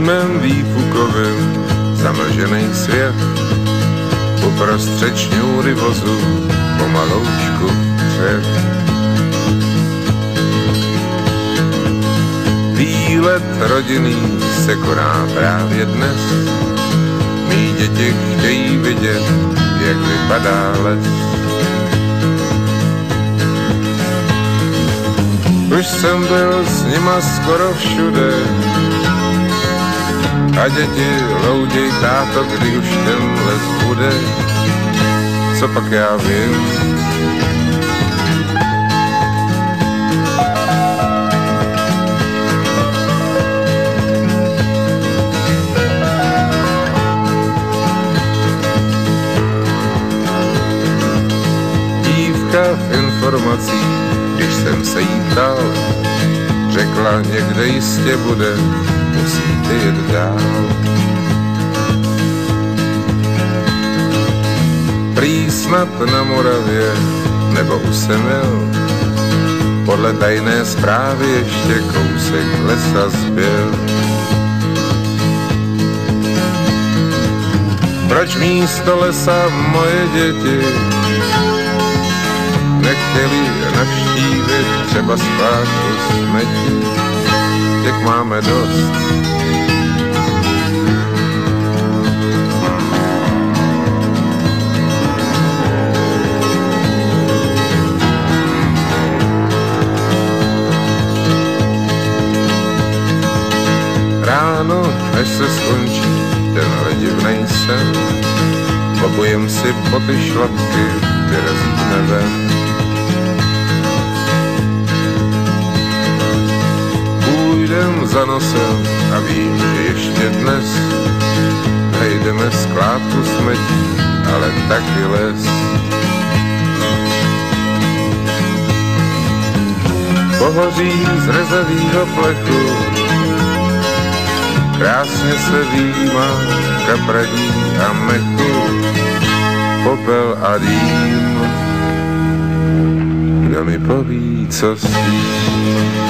dýmem výfukovým zamlžený svět, uprostřed šňůry vozu pomaloučku před. Výlet rodinný se koná právě dnes, mý děti chtějí vidět, jak vypadá les. Už jsem byl s nima skoro všude a děti louděj, táto, kdy už ten les bude, co pak já vím. Dívka v informacích, když jsem se jí ptal, řekla, někde jistě bude, musíte jet dál. Prý snad na Moravě nebo u Semil, podle tajné zprávy ještě kousek lesa zbyl. Proč místo lesa moje děti nechtěli navštívit třeba skládku smetí, jak máme dost. Ráno, až se skončí ten ledivnej sen, obujem si boty šlapky, vyrazíme ven. Půjdem za nosem a vím, že ještě dnes najdeme skládku smetí, ale taky les. Pohoří z rezavýho plechu krásně se výjímá kapradí a mechu, popel a dým, kdo mi poví, co s tím.